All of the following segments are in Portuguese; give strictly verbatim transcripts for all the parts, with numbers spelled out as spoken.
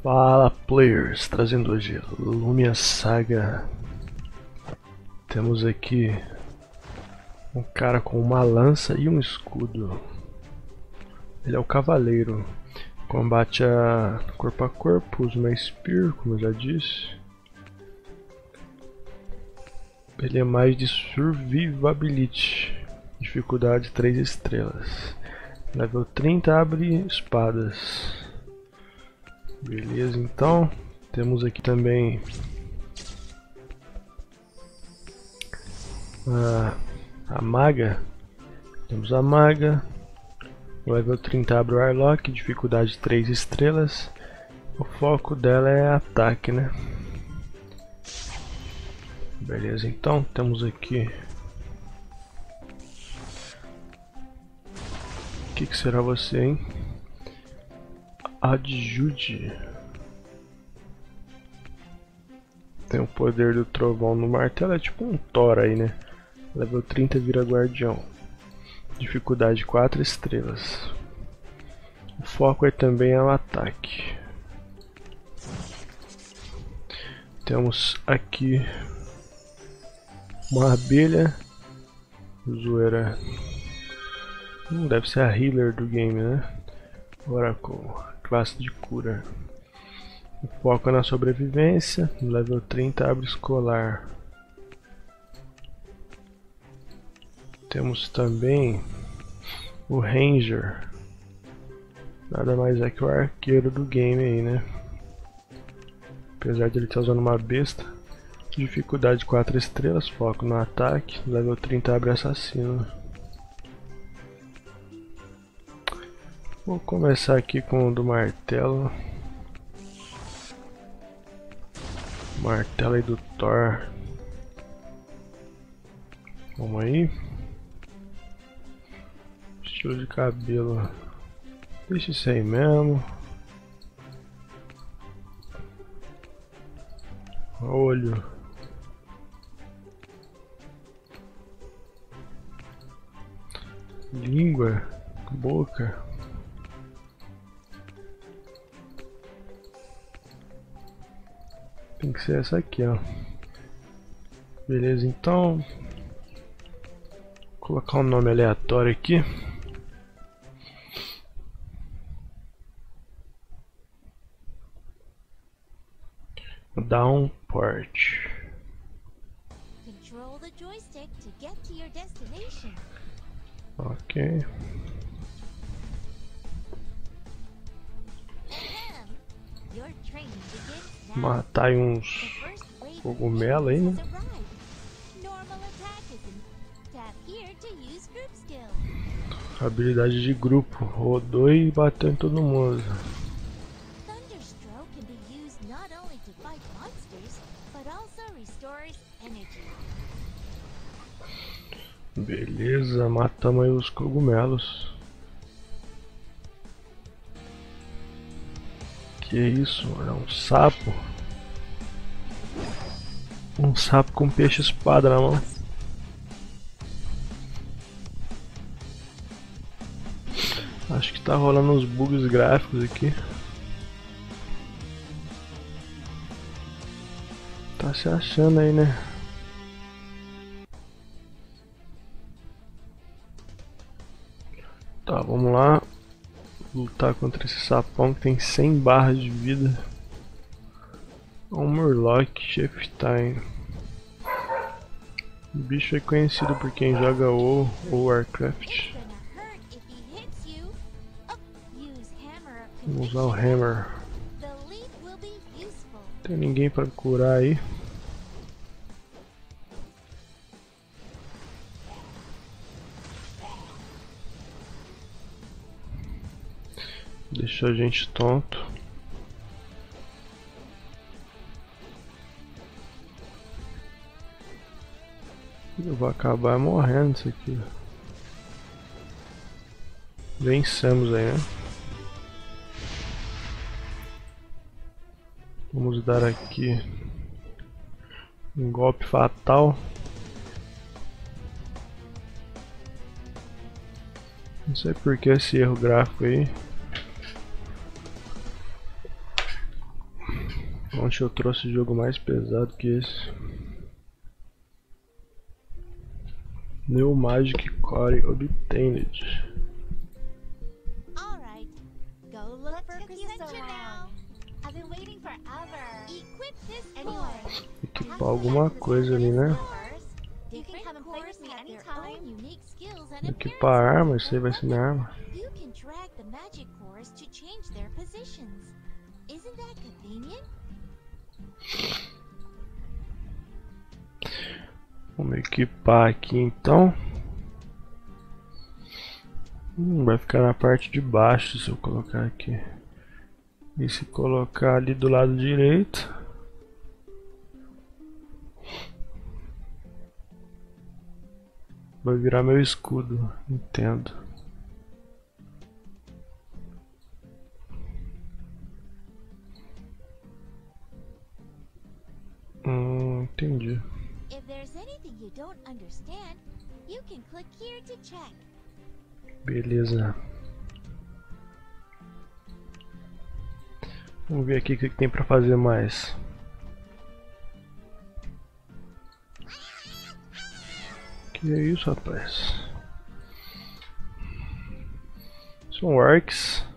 Fala players, trazendo hoje Lumia Saga. Temos aqui um cara com uma lança e um escudo. Ele é o cavaleiro, combate a corpo a corpo, usa uma spear, como eu já disse. Ele é mais de survivability, dificuldade três estrelas. Level trinta, abre espadas. Beleza, então temos aqui também a, a maga. Temos a maga, level trinta abre o Warlock, dificuldade três estrelas. O foco dela é ataque, né? Beleza, então temos aqui. O que, que será você, hein? Adjude. Tem o poder do trovão no martelo, é tipo um Thor aí, né? Level trinta vira guardião. Dificuldade quatro estrelas. O foco é também o ataque. Temos aqui uma abelha. Zoeira. Hum, deve ser a healer do game, né? Oracle, classe de cura. O foco é na sobrevivência. No level trinta abre escolar. Temos também o Ranger. Nada mais é que o arqueiro do game aí, né? Apesar de ele estar usando uma besta. Dificuldade quatro estrelas, foco no ataque. No level trinta abre assassino. Vou começar aqui com o do martelo. Martelo aí do Thor. Vamos aí. Estilo de cabelo. Deixa isso aí mesmo. Olho. Língua. Boca. Tem que ser essa aqui, ó. Beleza, então vou colocar um nome aleatório aqui. Downport. Control the joystick to get to your destination. Ok. Ahem. Your training begins now. Matar aí uns cogumelos aí, né? Normal attack is tap here to use group skill. Habilidade de grupo. Rodou e bateu em todo mundo. Thunderstroke can be used not only to fight monsters, but also restores energy. Beleza, matamos aí os cogumelos. Que isso, mano? É um sapo. Um sapo com peixe espada na mão. Acho que tá rolando uns bugs gráficos aqui. Tá se achando aí, né? Tá, vamos lá. Lutar contra esse sapão que tem cem barras de vida. Um Murloc, Chef Time. O bicho é conhecido por quem joga WoW ou Warcraft. Vamos usar o Hammer. Tem ninguém para curar aí. Deixa a gente tonto. Eu vou acabar morrendo isso aqui. Vencemos aí, né? Vamos dar aqui um golpe fatal. Não sei por que esse erro gráfico aí. Ontem eu trouxe jogo mais pesado que esse. New Magic Core Obtained. Alright, go look What for took you so Crescentia now. long? I've been waiting forever. Equip this Anyway, core. Equipar alguma coisa ali, né? You can come and play Cores with me have their anytime. own unique skills and Equipar appearances. arma, isso aí vai ser minha arma. You can drag the magic cores to change their positions. Isn't that convenient? Vamos equipar aqui então. Hum, vai ficar na parte de baixo se eu colocar aqui. E se colocar ali do lado direito, vai virar meu escudo, entendo. Hum, entendi. If there's anything you don't understand, you can click here to check. Beleza. Vamos ver aqui o que tem pra fazer mais. Que é isso, rapaz? São orcs.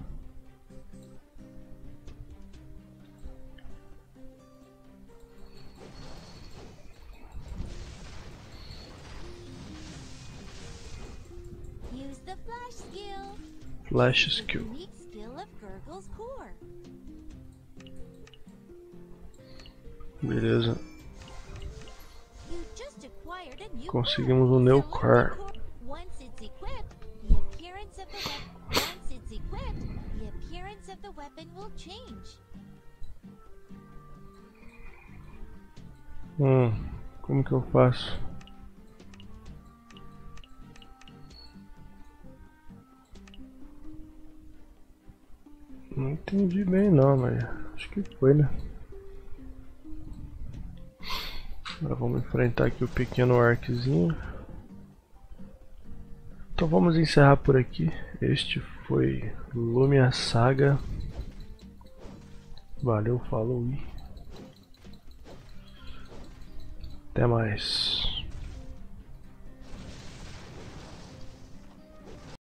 Use the flash skill. Flash This is the skill. unique skill of Gurgle's core. Beleza. You just acquired a new Conseguimos core. um new Select the core. Once it's equipped, the appearance of the weapon. Once it's equipped, the appearance of the weapon will change. Hum, como que eu faço? Não entendi bem não, mas acho que foi, né? Agora vamos enfrentar aqui o pequeno orczinho. Então vamos encerrar por aqui. Este foi Lumia Saga. Valeu, falou e até mais.